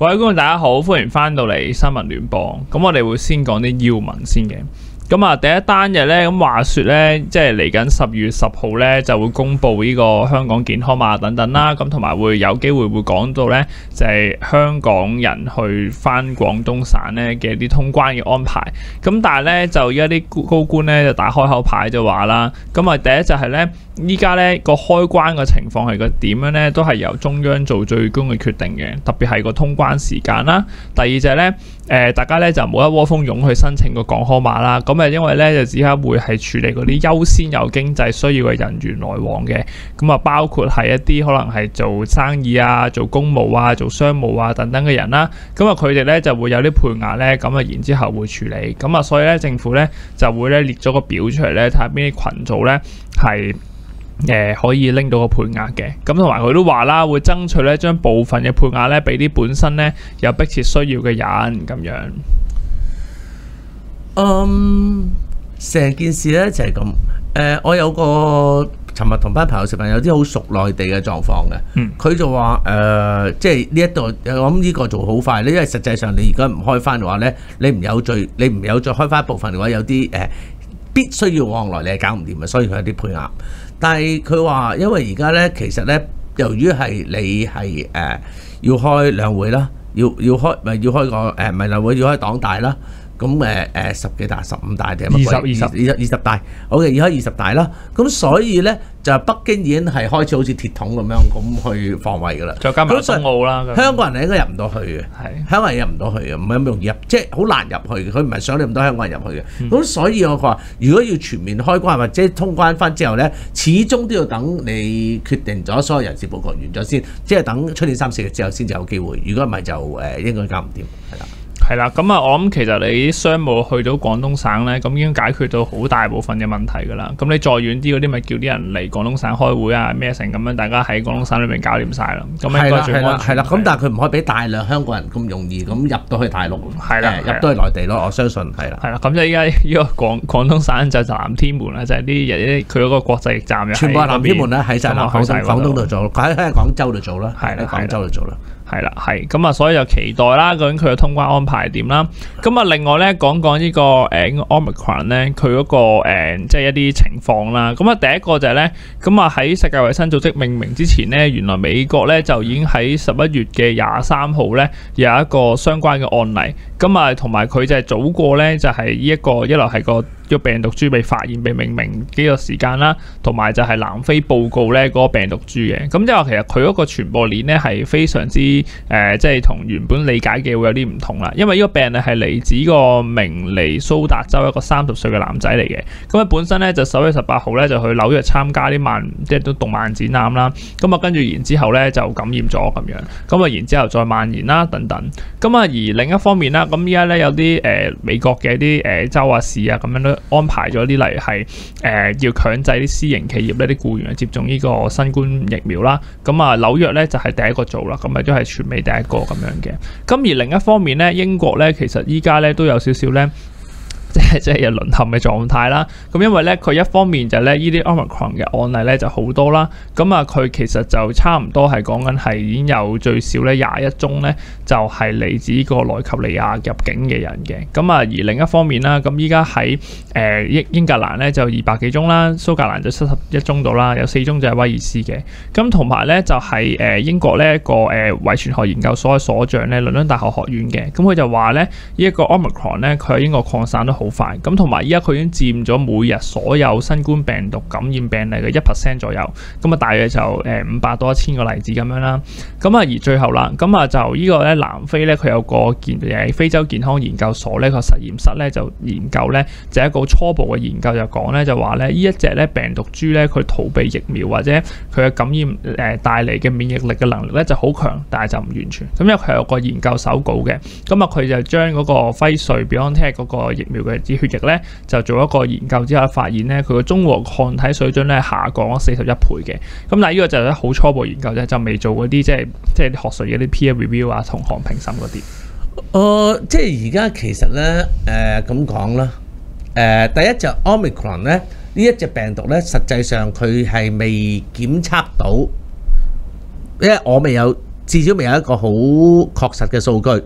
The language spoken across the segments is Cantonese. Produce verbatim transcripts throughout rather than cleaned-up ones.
各位觀眾大家好，歡迎翻到嚟新聞聯播。咁我哋會先講啲要聞先嘅。咁啊，第一單日咧，咁話說咧，即係嚟緊十月十號咧，就會公布呢個香港健康碼等等啦。咁同埋會有機會會講到咧，就係香港人去翻廣東省咧嘅啲通關嘅安排。咁但係咧，就而家啲高官咧就打開口牌就話啦，咁啊第一就係咧，依家咧個開關嘅情況係個點樣咧，都係由中央做最終嘅決定嘅，特別係個通關時間啦。第二就係咧，誒大家咧就冇一窩蜂湧去申請個港康碼啦。咁因為咧就只係會係處理嗰啲優先有經濟需要嘅人員來往嘅，咁啊包括係一啲可能係做生意啊、做公務啊、做商務啊等等嘅人啦，咁啊佢哋咧就會有啲配額咧，咁啊然之後會處理，咁啊所以咧政府咧就會咧列咗個表出嚟咧，睇下邊啲群組咧係誒可以拎到個配額嘅，咁同埋佢都話啦，會爭取咧將部分嘅配額咧俾啲本身咧有迫切需要嘅人咁樣。 嗯，成件事咧就係咁。誒、呃，我有個尋日同班朋友食飯，有啲好熟內地嘅狀況嘅。佢、嗯、就話誒、呃，即係呢一度，我諗呢個做好快咧，因為實際上你而家唔開翻嘅話咧，你唔有序，你唔有再開翻一部分嘅話，有啲誒、呃、必須要往來，你係搞唔掂嘅，所以佢有啲配額。但係佢話，因為而家咧，其實咧，由於係你係誒、呃、要開兩會啦，要要開咪要開個誒唔係兩會，要開黨大啦。咁誒誒十幾大、十五大定係乜鬼？二十、二十、二十大，好嘅，而家二十大啦。咁所以咧，就北京已經係開始好似鐵桶咁樣咁去防衞㗎啦。再加埋東澳啦，香港人係應該入唔到去嘅。係香港人入唔到去嘅，唔係咁容易入，即係好難入去嘅。佢唔係想你咁多香港人入去嘅。咁、嗯、所以我話，如果要全面開關或者通關翻之後咧，始終都要等你決定咗所有人事佈局完咗先，即係等出年三四月之後先至有機會。如果唔係就誒應該搞唔掂，係啦。 係啦，咁啊，我諗其實你啲商務去到廣東省咧，咁已經解決到好大部分嘅問題㗎啦。咁你再遠啲嗰啲，咪叫啲人嚟廣東省開會啊，咩成咁樣，大家喺廣東省裏面搞掂晒啦。咁應該最安全。係啦， 咁但係佢唔可以俾大量香港人咁容易咁入到去大陸， 係啦， 入到去內地咯。我相信係啦。 係啦，咁就依家呢個廣廣東省就係南天門啦，就係啲人佢嗰個國際站又全部係南天門咧，喺晒南廣東廣東度做，喺喺廣州度做啦， 係啦， 廣州度做啦。 係啦，係咁啊，所以就期待啦，究竟佢嘅通關安排係點啦？咁啊，另外咧講講呢個誒 Omicron 咧，佢嗰個誒即係一啲情況啦。咁啊，第一個就係咧，咁啊喺世界衛生組織命名之前咧，原來美國咧就已經喺十一月嘅廿三號咧有一個相關嘅案例。咁啊，同埋佢就係早過咧，就係呢一個一來係個個病毒株被發現被命名幾個時間啦，同埋就係南非報告咧嗰個病毒株嘅。咁即係話其實佢嗰個傳播鏈咧係非常之誒、呃，即係同原本理解嘅會有啲唔同啦。因為呢個病咧係嚟自個明尼蘇達州一個三十歲嘅男仔嚟嘅。咁佢本身咧就十一月十八號咧就去紐約參加啲漫即係都動漫展覽啦。咁啊跟住然之後咧就感染咗咁樣。咁啊然之後再蔓延啦等等。咁啊而另一方面啦，咁依家咧有啲誒、呃、美國嘅啲誒州啊市啊咁樣都安排咗啲例係誒要強制啲私營企業咧啲僱員去接種呢個新冠疫苗啦。咁啊紐約咧就係、是、第一個做啦，咁咪都係全美第一個咁樣嘅。咁而另一方面咧，英國咧其實依家咧都有少少咧。即係即係有淪陷嘅狀態啦，咁因為咧佢一方面就咧呢啲 Omicron 嘅案例咧就好多啦，咁啊佢其實就差唔多係講緊係已經有最少咧廿一宗咧就係嚟自呢個內及利亞入境嘅人嘅，咁啊而另一方面啦，咁依家喺誒英英格蘭咧就二百幾宗啦，蘇格蘭就七十一宗度啦，有四宗就係威爾斯嘅，咁同埋咧就係誒英國呢一個誒遺傳學研究所嘅所長咧，倫敦大學學院嘅，咁佢就話咧呢一個 Omicron 咧佢喺英國擴散得好快，咁同埋依家佢已經佔咗每日所有新冠病毒感染病例嘅一 percent 左右，咁啊大約就誒五百多一千個例子咁樣啦。咁啊而最後啦，咁啊就呢個咧南非咧佢有個健誒非洲健康研究所咧個實驗室咧就研究咧就一個初步嘅研究就講咧就話咧呢一隻咧病毒株咧佢逃避疫苗或者佢嘅感染誒帶嚟嘅免疫力嘅能力咧就好強，但係就唔完全。咁因為佢有個研究手稿嘅，咁啊佢就將嗰個輝瑞 BioNTech 嗰個疫苗嘅血液咧就做一個研究之後發現咧佢個中和抗體水準咧下降咗四十一倍嘅。咁但係呢個就係好初步研究啫，就未做嗰啲即係即係學術嘅啲 peer review 啊同行評審嗰啲。 誒，即係而家其實咧誒咁講啦，誒第一就 Omicron 咧呢一隻病毒咧，實際上佢係未檢測到，因為我未有至少未有一個好確實嘅數據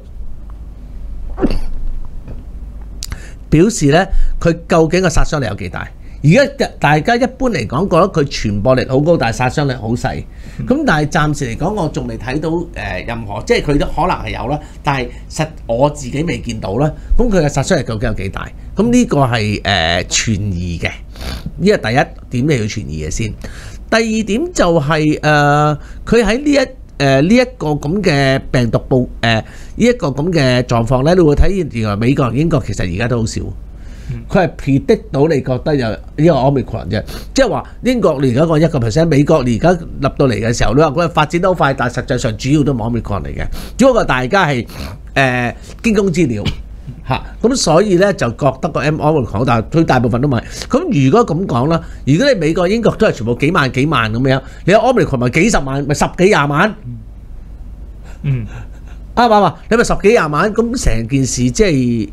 表示咧佢究竟個殺傷力有幾大。而家大家一般嚟講覺得佢傳播力好高，但係殺傷力好細。咁但係暫時嚟講，我仲未睇到誒任何，即係佢都可能係有啦，但係實我自己未見到啦。咁佢嘅殺傷力究竟有幾大？咁呢個係誒存疑嘅。呢個第一點你要存疑嘅先。第二點就係誒佢喺呢一誒呢一個咁嘅病毒報誒呢一個咁嘅狀況咧，你會睇見原來美國、英國其實而家都好少。佢係 predict 到你覺得有呢個 Omicron 啫，即係話英國你而家講一個 percent， 美國你而家立到嚟嘅時候，你話佢發展得好快，但係實際上主要都冇 Omicron 嚟嘅，只不過大家係誒驚弓之鳥嚇，咁所以咧就覺得個 Omicron， 但係佢大部分都唔係。咁如果咁講啦，如果你美國、英國都係全部幾萬幾萬咁樣，你有 Omicron 咪幾十萬，咪十幾廿萬？嗯，啱唔啱啊？你咪十幾廿萬，咁成件事即係。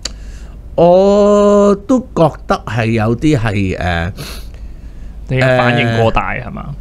我都覺得係有啲係誒， 你嘅反應過大係嘛？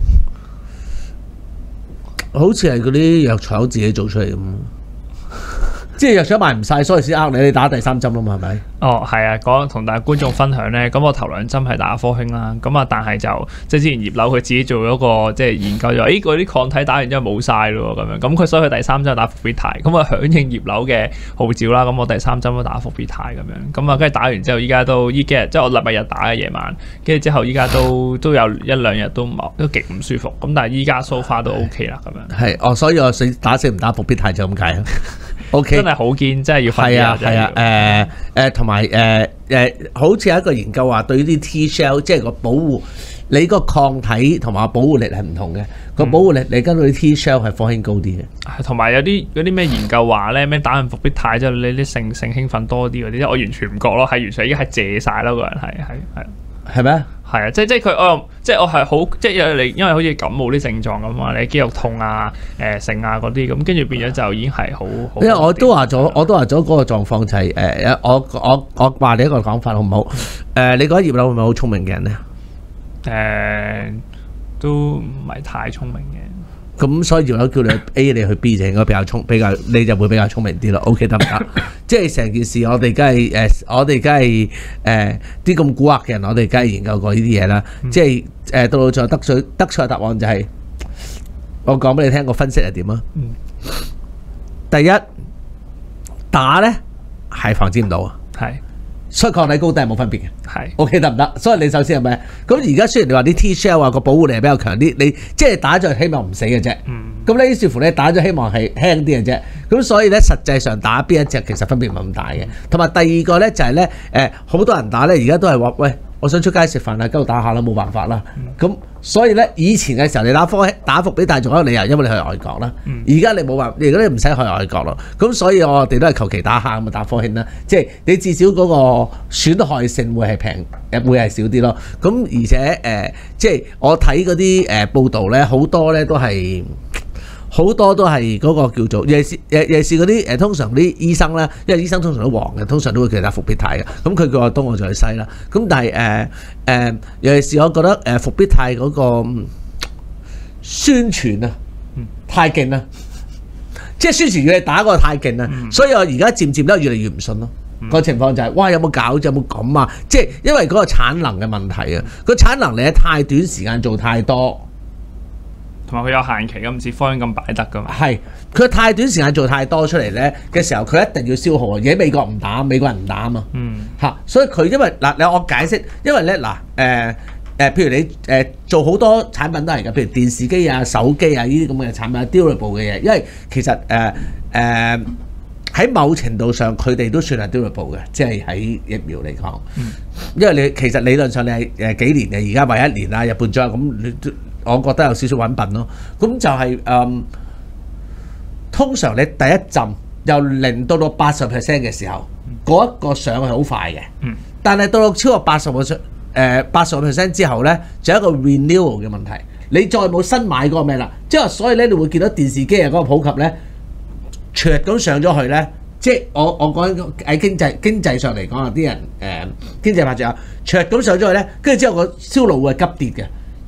好似係嗰啲藥廠自己做出嚟咁。即係藥廠賣唔晒，所以先呃你，你打第三針啦嘛，係咪？ 哦，係啊，講同大家觀眾分享咧，咁我頭兩針係打科興啦，咁啊，但係就即係之前葉劉佢自己做咗個即係研究，就話誒嗰啲抗體打完之後冇晒咯咁樣，咁佢所以佢第三針打復必泰，咁啊響應葉劉嘅號召啦，咁我第三針都打復必泰咁樣，咁啊跟住打完之後，依家都依幾日即係我禮拜日打嘅夜晚，跟住之後依家都都有一兩日都冇都極唔舒服，咁但係依家 so far 都 OK 啦咁樣。 係哦，所以我死打死唔打復必泰就咁解啦。OK， 真係好堅，真係要分係啊係啊誒誒同埋誒誒，好似有一個研究話對於啲 T cell 即係個保護，你個抗體同埋保護力係唔同嘅。個、嗯、保護力你跟到啲 T cell 係科興高啲嘅。同埋有啲嗰啲咩研究話咧，咩打完復必泰之後你啲性性興奮多啲嗰啲，即係我完全唔覺咯，係完全已經係謝晒咯，個人係係係係咩？係啊，即係即係佢我即係我係好即係你因為好似感冒啲症狀咁嘛，你肌肉痛啊、誒性啊嗰啲咁，跟住變咗就已經係好好。因為我都話咗，我都話咗嗰個狀況就係、是、誒、呃，我我我話你一個講法好唔好？誒、呃，你覺得葉劉係咪好聰明嘅人咧？ 誒、呃，都唔係太聰明嘅。 咁所以葉劉叫你 A 你去 B 就應該比較聰比較，你就會比較聰明啲咯。OK 得唔得？即係成件事，我哋梗係誒，我哋梗係誒啲咁蠱惑嘅人，我哋梗係研究過呢啲嘢啦。嗯、即係誒到到最後得出得出嘅答案就係、是，我講俾你聽個分析係點啊？嗯、第一打咧係防止唔到啊，係。所以抗體高低係冇分別嘅，係 OK 得唔得？所以你首先係咪？咁而家雖然你話啲 T cell 啊個保護力係比較強啲，你即係打咗希望唔死嘅啫。咁咧於是乎你打咗希望係輕啲嘅啫。咁所以咧實際上打邊一隻其實分別唔係咁大嘅。同埋第二個咧就係咧誒好多人打咧而家都係話喂，我想出街食飯啊，跟住打下啦，冇辦法啦。咁、嗯、所以咧以前嘅時候你打科打復必泰仲有一個理由，因為你去外國啦。而家、嗯、你冇辦法，而家你唔使去外國咯。咁所以我哋都係求其打下咁啊，打科興啦。即係你至少嗰個損害性會係平，誒會係少啲咯。咁而且誒、呃，即係我睇嗰啲誒報道咧，好多咧都係。好多都係嗰個叫做，尤其是尤其是嗰啲誒，通常啲醫生咧，因為醫生通常都黃嘅，通常都會叫佢打復必泰嘅。咁佢叫我東，我就去西啦。咁但係誒誒，尤其是我覺得誒復必泰嗰個宣傳啊，太勁啦！即係宣傳要你打嗰個太勁啦，嗯、所以我而家漸漸都越嚟越唔信咯。嗯、個情況就係、是，哇！有冇搞？有冇咁啊？即係因為嗰個產能嘅問題啊，個產能你喺太短時間做太多。 同埋佢有限期，咁唔似科興咁擺得噶嘛？係佢太短時間做太多出嚟咧嘅時候，佢一定要消耗。而喺美國唔打，美國人唔打啊嘛。嗯。嚇，所以佢因為嗱，你我解釋，因為咧嗱，誒、呃、誒，譬如你誒、呃、做好多產品都係㗎，譬如電視機啊、手機啊呢啲咁嘅產品 durable 嘅嘢，因為其實誒誒喺某程度上佢哋都算係 durable 嘅，即係喺疫苗嚟講。嗯。因為你其實理論上你係誒幾年嘅，而家話一年啊、日半載咁你都。我覺得有少少揾笨咯，咁就係、是、誒、嗯，通常你第一陣由零到到八十 percent 嘅時候，嗰一、嗯、個上係好快嘅，嗯、但係到到超過八十個 percent 誒八十 percent 之後咧，就有一個 renewal 嘅問題，你再冇新買嗰個咩啦，即係所以咧，你會見到電視機啊嗰個普及咧，灼咁上咗去咧，即係我我講喺經濟經濟上嚟講啊，啲人誒、呃、經濟發展啊，灼咁上咗去咧，跟住之後個銷路會急跌嘅。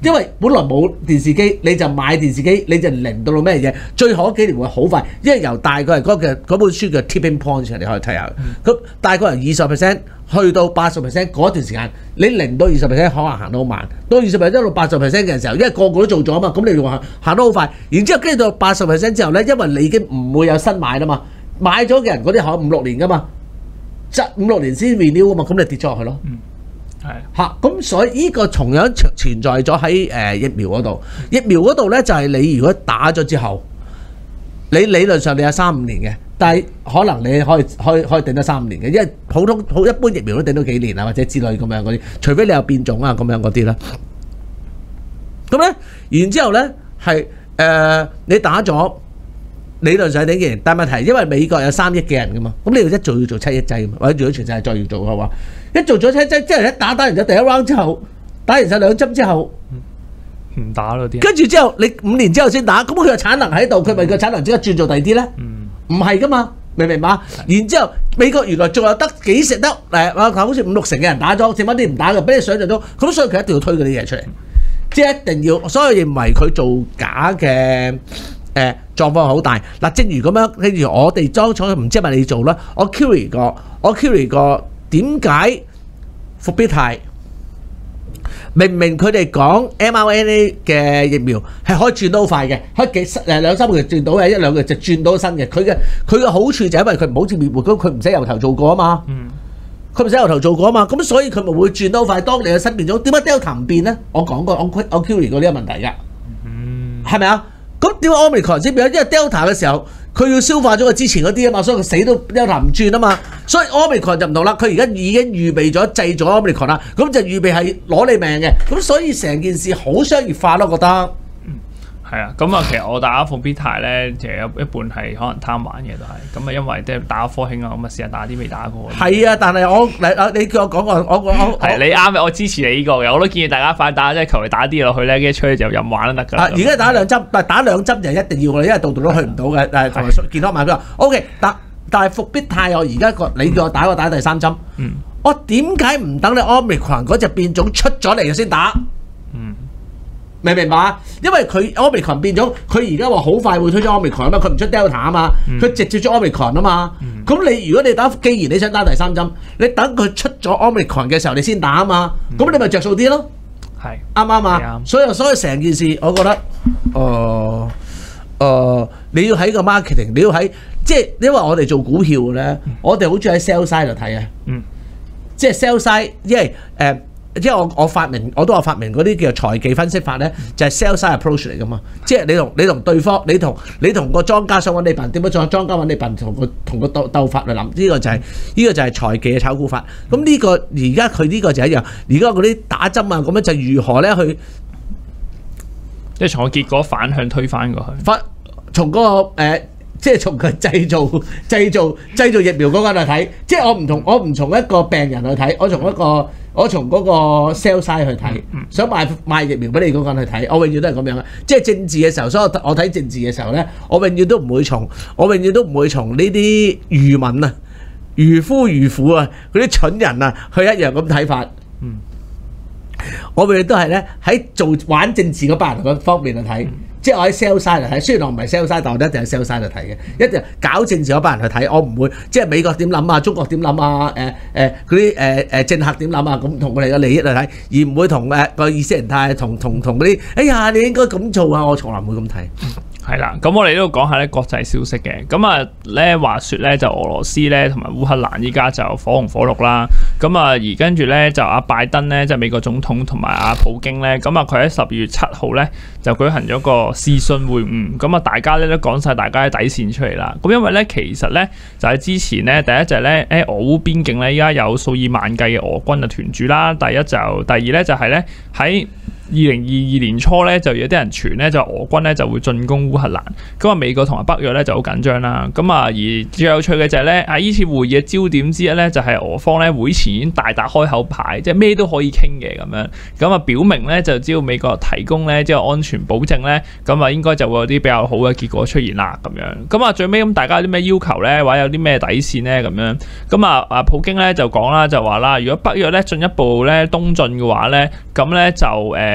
因為本來冇電視機，你就買電視機，你就零到到咩嘢？最後嗰幾年會好快，因為由大概係嗰嘅嗰本書嘅 tipping point，你可以睇下。咁、嗯、大概由二十 percent 去到八十 percent 嗰段時間，你零到二十 percent 可能行得好慢，到二十 percent 到八十 percent 嘅時候，因為個個都做咗啊嘛，咁你話行得好快。然之後跟住到八十 percent 之後咧，因為你已經唔會有新買啦嘛，買咗嘅人嗰啲可能五六年噶嘛，即五六年先 renew 啊嘛，咁你跌咗落去咯。嗯係嚇，咁所以呢個同樣存在咗喺誒疫苗嗰度。疫苗嗰度咧就係你如果打咗之後，你理論上你有三五年嘅，但係可能你可以可以可以頂得三五年嘅，因為普通好一般疫苗都頂到幾年啊，或者之類咁樣嗰啲，除非你有變種啊咁樣嗰啲啦。咁咧，然之後咧係誒你打咗理論上頂幾年，但係問題因為美國有三億嘅人噶嘛，咁你要一做要做七億劑嘛，或者如果全世界再要做嘅話。一做咗七劑，即係一打打完咗第一 round 之後，打完晒兩針之後， 唔打咯啲。跟住之後，你五年之後先打，咁佢個產能喺度，佢咪個產能即刻轉做第二啲咧？唔係噶嘛，明唔明嘛？然之後美國原來仲有得幾成得誒？話好似五六成嘅人打咗，剩翻啲唔打嘅，俾你想象到。咁所以佢一定要推嗰啲嘢出嚟，即係一定要。所以我認為佢做假嘅誒狀況好大。嗱，正如咁樣，譬如我哋當初唔知係咪你做啦，我 query 過，我 query 過。點解復必泰明明佢哋講 M R N A 嘅疫苗係可以轉到好快嘅，可以幾誒兩三個月轉到嘅，一兩個月就轉到新嘅。佢嘅佢嘅好處就係因為佢唔好似滅活咁，佢唔使由頭做過啊嘛。嗯，佢唔使由頭做過啊嘛，咁所以佢咪會轉到好快。當你嘅新變種，點解 Delta 唔變咧？我講過，我我 query 過呢個問題㗎。嗯，係咪啊？咁點解 Omicron 先變咗？因為 Delta 嘅時候。佢要消化咗佢之前嗰啲啊嘛，所以佢死都 Delta 唔轉啊嘛，所以 Omicron 就唔同啦。佢而家已經預備咗製咗 Omicron 啦，咁就預備係攞你命嘅，咁所以成件事好商業化咯，覺得。 嗯，係啊，咁啊，其實我打復必泰咧，其實有一半係可能貪玩嘅都係，咁啊，因為即係打科興啊，咁啊試下打啲未打過。係啊，但係我你你叫我講個，我我我係你啱嘅，我支持你呢個嘅，我都建議大家快打，即係求其打啲嘢落去咧，跟住出去就任玩都得㗎。 啊，而家打兩針，但係打兩針就一定要㗎，因為度度都去唔到嘅，但係同埋健康碼佢話 O.K. 打，但係復必泰我而家個你叫我打，我打第三針。嗯。我點解唔等你 Omicron 嗰隻變種出咗嚟先打？嗯。明唔明白？因為佢 Omicron 變咗，佢而家話好快會推出 Omicron 啊嘛，佢唔出 Delta 啊嘛，佢、嗯、直接出 Omicron 啊嘛。咁、嗯、你如果你打，既然你想打第三針，你等佢出咗 Omicron 嘅時候你先打啊嘛，咁、嗯、你咪着數啲咯。係啱唔啱啊？所以所以成件事，我覺得，誒、呃、誒、呃，你要喺個 marketing， 你要喺即係因為我哋做股票咧，嗯、我哋好中意喺 sell side 度睇啊。嗯，即係 sell side，因為誒。呃因為我我發明我都話發明嗰啲叫財技分析法咧，就係 sell side approach 嚟噶嘛。即係你同你同對方，你同你同個莊家想揾你笨，點樣再莊家揾你笨，同個同個鬥鬥法嚟諗。呢個就係呢個就係財技嘅炒股法。咁呢個而家佢呢個就一樣。而家嗰啲打針啊，咁樣就如何咧去， 即係從個結果反向推翻過去。 反從嗰個誒，即係從佢製造製造製造疫苗嗰個嚟睇。即係我唔同我唔從一個病人去睇，我從一個。我從嗰個 sell side 去睇，想賣賣疫苗俾你嗰個人去睇，我永遠都係咁樣嘅。即係政治嘅時候，所以我我睇政治嘅時候咧，我永遠都唔會從，我永遠都唔會從呢啲愚民啊、愚夫愚婦啊、嗰啲蠢人啊，去一樣咁睇法。嗯，我永遠都係咧喺做玩政治嗰班人嗰方面去睇。嗯，即係我喺 sell side 嚟睇，雖然我唔係 sell side，但我一定係 sell side 嚟睇嘅。一定搞政治嗰班人去睇，我唔會即係美國點諗啊，中國點諗啊，誒誒嗰啲誒誒政客點諗啊，咁同佢哋嘅利益嚟睇，而唔會同誒個意識形態同同同嗰啲，哎呀你應該咁做啊，我從來唔會咁睇。 係啦，咁我哋都要講下咧國際消息嘅。咁啊咧話説咧就俄羅斯咧同埋烏克蘭依家就火紅火綠啦。咁啊而跟住咧就阿拜登咧即係美國總統同埋阿普京咧，咁啊佢喺十二月七號咧就舉行咗個視訊會晤。咁啊大家咧都講晒大家嘅底線出嚟啦。咁因為咧其實咧就喺之前咧第一就係咧誒俄烏邊境咧依家有數以萬計嘅俄軍啊團駐啦。第一就第二咧就係咧喺二零二二年初咧就有啲人傳咧就俄軍咧就會進攻烏克蘭，咁啊美國同埋北約咧就好緊張啦，咁啊而最有趣嘅就係咧啊呢次會議嘅焦點之一咧就係俄方咧會前已經大打開口牌，即係咩都可以傾嘅咁樣，咁啊表明咧就只要美國提供咧即係安全保證咧，咁啊應該就會有啲比較好嘅結果出現啦咁樣，咁啊最尾咁大家有啲咩要求咧，或者有啲咩底線咧咁樣，咁啊啊普京咧就講啦就話啦，如果北約咧進一步咧東進嘅話咧，咁咧就誒。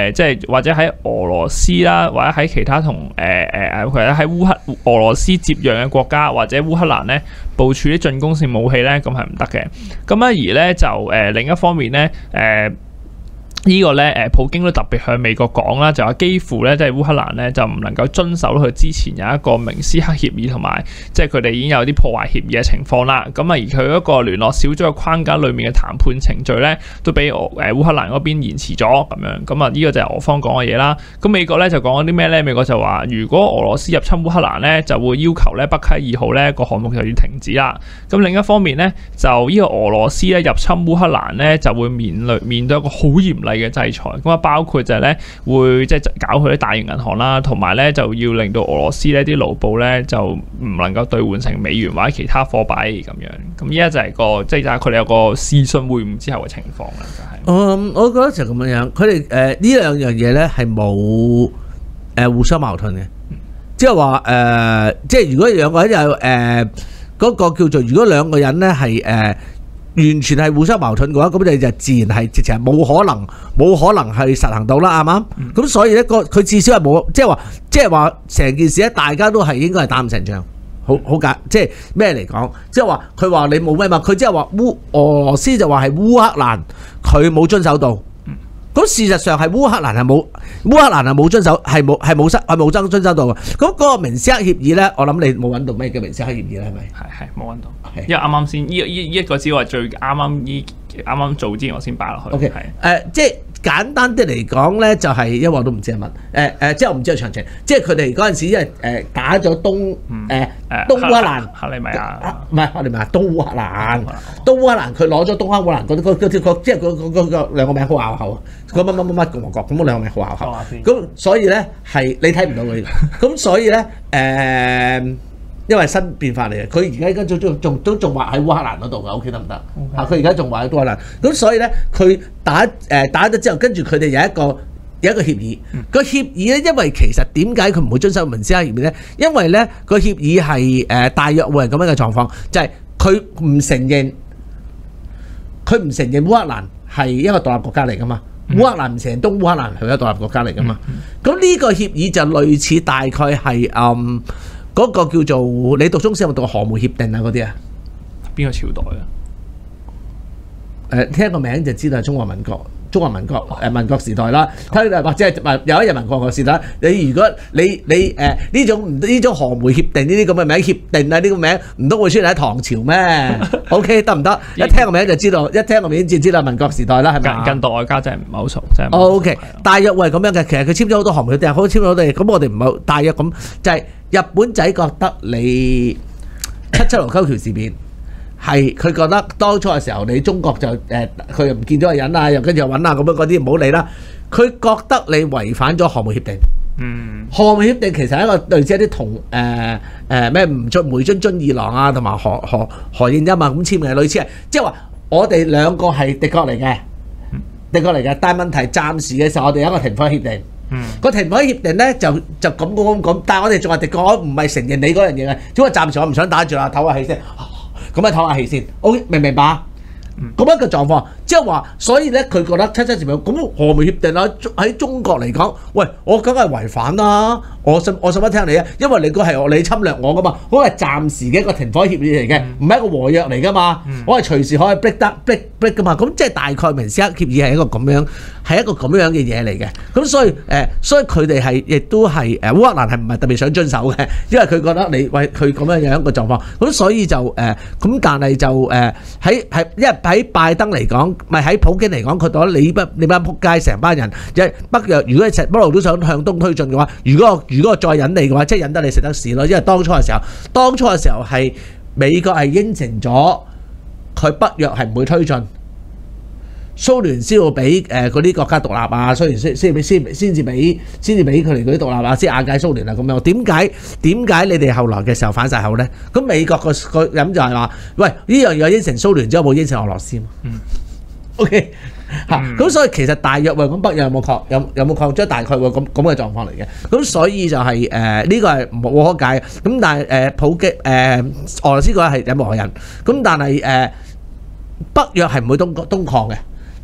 誒即係或者喺俄羅斯啦，或者喺其他同誒誒誒或者喺烏克俄羅斯接壤嘅國家或者烏克蘭咧部署啲進攻性武器咧，咁係唔得嘅。咁啊而咧就誒、呃、另一方面咧誒。呃呢個咧誒，普京都特別向美國講啦，就話幾乎咧，即係烏克蘭咧就唔能夠遵守佢之前有一個明斯克協議同埋，即係佢哋已經有啲破壞協議嘅情況啦。咁啊，而佢一個聯絡小組嘅框架裏面嘅談判程序咧，都俾俄誒烏克蘭嗰邊延遲咗咁樣。咁啊，呢個就係俄方講嘅嘢啦。咁美國咧就講咗啲咩咧？美國就話，如果俄羅斯入侵烏克蘭咧，就會要求咧北溪二號咧個項目就要停止啦。咁另一方面咧，就呢個俄羅斯咧入侵烏克蘭咧，就會面對面對一個好嚴厲嘅制裁，咁啊包括就係咧會即係搞佢啲大型銀行啦，同埋咧就要令到俄羅斯呢啲盧布咧就唔能夠兌換成美元或者其他貨幣咁樣。咁依家就係個即係就係佢哋有個視訊會晤之後嘅情況啦，就係。嗯， 我覺得就咁樣樣，佢哋誒呢兩樣嘢咧係冇誒互相矛盾嘅，即係話誒，即係如果兩個人有誒嗰個叫做，如果兩個人咧係誒。完全係互相矛盾嘅話，咁你就自然係直情係冇可能，冇可能係實行到啦，啱唔啱？咁、嗯、所以咧，個佢至少係冇，即係話，即係話成件事咧，大家都係應該係打唔成仗，好好簡，即係咩嚟講？即係話佢話你冇咩嘛，佢即係話烏俄羅斯就話係烏克蘭佢冇遵守到。咁事實上係烏克蘭係冇，烏克蘭係冇遵守，係冇係冇失係冇遵遵守到嘅。咁嗰個明斯克協議咧，我諗你冇揾到咩叫明斯克協議咧，係咪？係係冇揾到，因為啱啱先呢呢呢一個只係最啱啱呢啱啱做之前我先擺落去。OK，誒即係。簡單啲嚟講咧，就係因為我都唔知係乜，誒誒，即係我唔知係詳情，即係佢哋嗰陣時因為誒打咗東誒誒東烏克蘭，克里米亞，唔係克里米亞，東烏克蘭，東烏克蘭佢攞咗東烏克蘭嗰啲嗰嗰啲即係嗰嗰嗰個兩個名好拗口啊，嗰乜乜乜乜共和國咁，嗰兩個名好拗口，咁所以咧係你睇唔到佢，咁所以咧誒。因為新變化嚟嘅，佢而家而家仲仲仲都仲話喺烏克蘭嗰度嘅 ，OK 得唔得？啊，佢而家仲話喺烏克蘭，咁所以咧，佢打誒、呃、打咗之後，跟住佢哋有一個有一個協議。嗯、個協議咧，因為其實點解佢唔會遵守明斯克協議咧？因為咧個協議係誒、呃、大約會係咁樣嘅狀況，就係佢唔承認，佢唔承認烏克蘭係一個獨立國家嚟噶嘛。嗯、烏克蘭唔承認東烏克蘭係一個獨立國家嚟噶嘛。咁呢、嗯嗯、個協議就類似大概係嗯。嗰個叫做你讀中史有冇讀過荷梅協定啊？嗰啲啊，邊個朝代啊？誒、呃，聽個名就知道係中華民國，中華民國誒、呃、民國時代啦。睇、哦、或者係有一日民國個時代，你如果你你誒呢、呃、種呢種荷梅協定呢啲咁嘅名協定啊，呢個名唔通會出現喺唐朝咩？OK 得唔得？一聽個名就知道，一聽個名就知道民國時代啦，係咪？近代外交真係唔係好熟，真係。OK，大約會係咁樣嘅。其實佢簽咗好多荷梅協定，好簽咗好多嘢。咁我哋唔係大約咁，就係、是。日本仔覺得你七七盧溝橋事變係佢覺得當初嘅時候，你中國就誒佢又唔見咗個人啊，又跟住又揾啊咁樣嗰啲唔好理啦。佢覺得你違反咗荷梅協定。嗯，荷梅協定其實係一個類似一啲同誒誒咩吳俊梅津津二郎啊，同埋何何何應欽啊咁簽嘅類似係，即係話我哋兩個係敵國嚟嘅，敵國嚟嘅。但係問題暫時嘅時候，我哋有一個停火協定。嗯，個停火協定咧就就咁咁咁，但係我哋仲係敵國，唔係承認你嗰樣嘢嘅。只不過暫時我唔想打住啦，唞下氣先。咁啊唞下氣先。OK，明唔明白？咁一個狀況，即係話，所以咧佢覺得七七事變咁荷梅協定啦，喺中國嚟講，喂，我梗係違反啦，我信我信乜聽你啊？因為你個係你侵略我噶嘛，嗰係暫時嘅一個停火協議嚟嘅，唔係一個和約嚟噶嘛，嗯、我係隨時可以 break 得 break break 噶嘛，咁即係大概明斯克協議係一個咁樣，係一個咁樣嘅嘢嚟嘅。咁所以誒、呃，所以佢哋係亦都係誒烏克蘭係唔係特別想遵守嘅，因為佢覺得你喂佢咁樣樣一個狀況，咁所以就誒咁、呃，但係就誒喺喺因為。喺拜登嚟講，咪喺普京嚟講，佢覺得你班你班撲街成班人，即係北約。如果你成一路都想向東推進嘅話，如果如果我再引你嘅話，即係引得你食得屎咯。因為當初嘅時候，當初嘅時候係美國係應承咗佢北約係唔會推進，蘇聯先會俾誒嗰啲國家獨立啊，蘇聯先先俾先先至俾先至俾佢哋嗰啲獨立啊，先瓦解蘇聯啊咁樣。點解點解你哋後來嘅時候反晒口咧？咁美國個個咁就係話，喂，呢樣嘢應承蘇聯之後冇應承俄羅斯嘛？嗯。OK 嚇、嗯，咁所以其實大約話咁北約有冇擴有有冇擴張？大概會咁咁嘅狀況嚟嘅。咁所以就係誒呢個係冇可解嘅。咁但係誒、呃、普京誒、呃、俄羅斯嗰個係忍無可忍。咁但係誒、呃、北約係唔會東東擴嘅。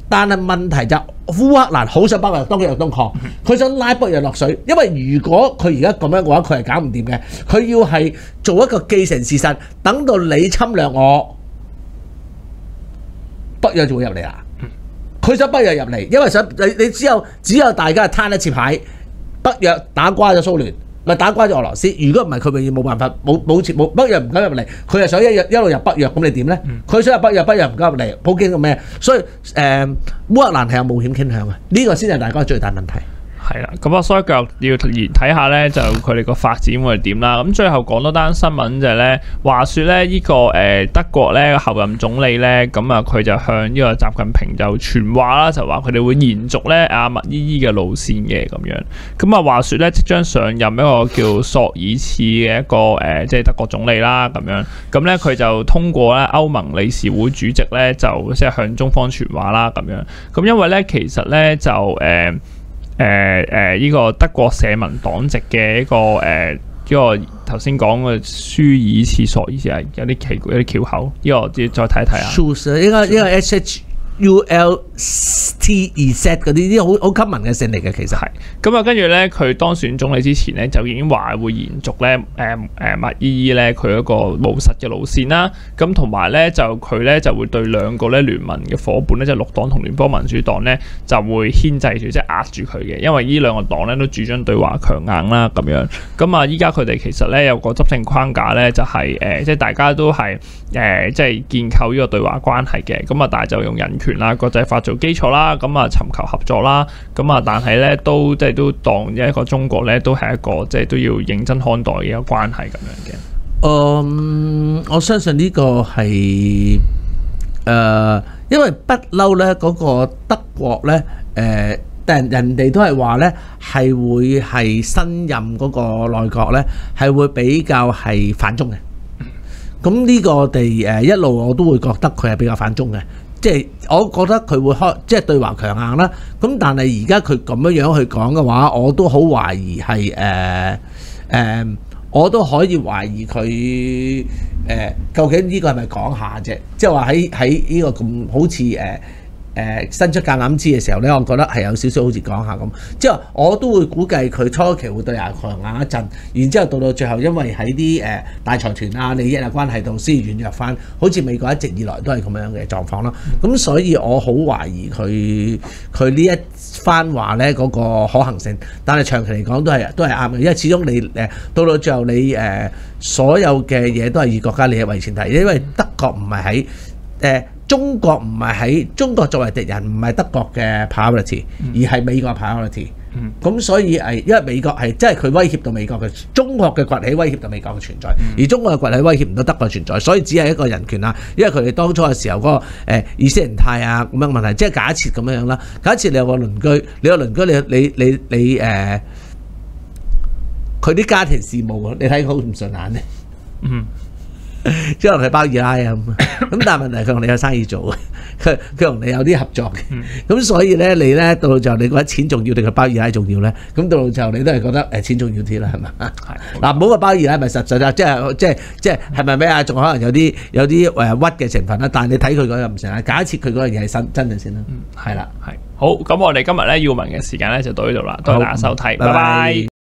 但係問題就烏克蘭好想北約當佢有東抗，佢想拉北約落水，因為如果佢而家咁樣嘅話，佢係搞唔掂嘅。佢要係做一個既成事實，等到你侵略我，北約就會入嚟啦。佢想北約入嚟，因為想你你只有只有大家攤一次牌，北約打瓜咗蘇聯，咪打瓜咗俄羅斯。如果唔係，佢永遠冇辦法冇冇冇北約唔敢入嚟，佢係想一日一路入北約，咁你點咧？佢想入北約，北約唔敢入嚟，普京個咩？所以誒、呃，烏克蘭係有冒險傾向嘅，呢、這個先係大家最大問題。 係啦，咁啊，所以腳要睇下咧，就佢哋個發展會係點啦。咁最後講多單新聞就係咧，話説咧呢個誒德國咧候任總理咧，咁啊佢就向呢個習近平就傳話啦，就話佢哋會延續咧阿默伊伊嘅路線嘅咁樣。咁啊話説咧，即將上任一個叫索爾茨嘅一個誒，即係德國總理啦咁樣。咁咧佢就通過咧歐盟理事會主席咧，就即係向中方傳話啦咁樣。咁因為咧其實咧就誒。呃誒誒呢個德國社民黨籍嘅一個誒，呢、呃這個頭先講嘅舒爾茨索爾茨係有啲奇有啲翹口，呢、這個我再睇睇啊。 舒爾應該應該 H H U L T Z 嗰啲啲好好 common 嘅姓嚟嘅，其實係咁啊。跟住咧，佢當選總理之前咧，就已經話會延續咧誒誒默伊伊咧佢一個務實嘅路線啦。咁同埋咧，就佢咧就會對兩個咧聯盟嘅伙伴咧，就綠黨同聯邦民主黨咧，就會牽制住，即係壓住佢嘅。因為呢兩個黨咧都主張對華強硬啦咁樣。咁啊，依家佢哋其實咧有個執政框架咧，就係、是、誒、呃，即係大家都係誒、呃，即係建構呢個對華關係嘅。咁啊，但係就用人權啦、國際法做基礎啦，咁啊尋求合作啦，咁啊但係咧都即係都當一個中國咧都係一個即係都要認真看待嘅一個關係咁樣嘅。 嗯，我相信呢個係誒、呃，因為不嬲咧嗰個德國咧誒、呃，但人哋都係話咧係會係新任嗰個內閣咧係會比較係反中嘅。咁呢個我哋誒一路我都會覺得佢係比較反中嘅。即係我覺得佢會開，即係對華強硬啦。咁但係而家佢咁樣樣去講嘅話，我都好懷疑係誒誒，我都可以懷疑佢誒、呃、究竟呢個係咪講下啫？即係話喺喺呢個咁好似誒。呃誒伸出橄欖枝嘅時候咧，我覺得係有少少好似講下咁，即係我都會估計佢初期會對牙強硬一陣，然之後到到最後，因為喺啲誒大財團啊、利益啊關係度先軟弱翻，好似美國一直以來都係咁樣嘅狀況咯。咁所以我好懷疑佢佢呢一番話咧嗰個可行性，但係長期嚟講都係都係啱嘅，因為始終你誒到到最後你誒所有嘅嘢都係以國家利益為前提，因為德國唔係喺誒。中國唔係喺中國作為敵人，唔係德國嘅 priority，而係美國 priority。咁、嗯、所以係因為美國係即係佢威脅到美國嘅中國嘅崛起，威脅到美國嘅存在，嗯、而中國嘅崛起威脅唔到德國嘅存在，所以只係一個人權啊。因為佢哋當初嘅時候嗰、那個誒、呃、意識形態啊咁樣問題，即係假設咁樣樣啦。假設你有個鄰居，你個鄰居你你你你誒，佢、呃、啲家庭事務你睇好唔順眼咧？嗯。即係可能係包二奶啊咁，咁但係問題佢同你有生意做嘅，佢佢同你有啲合作嘅，咁、嗯、所以咧你咧到到就你覺得錢重要定係包二奶重要咧？咁到到就你都係覺得誒錢重要啲啦，係嘛？係嗱，唔好話包二奶咪實際啊，即係即係即係係咪咩啊？仲可能有啲有啲誒屈嘅成分啦，但係你睇佢嗰樣唔成啊。假設佢嗰樣嘢係真真嘅先啦，係啦，係好。咁我哋今日咧要聞嘅時間咧就到呢度啦，多謝大家收睇，拜拜。